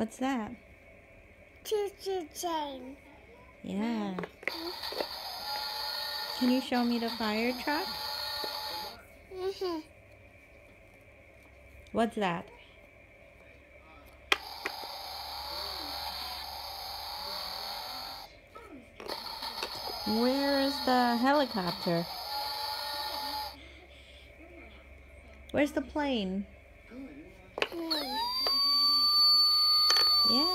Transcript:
What's that? Choo-choo train. Yeah. Can you show me the fire truck? What's that? Where is the helicopter? Where's the plane? Yeah.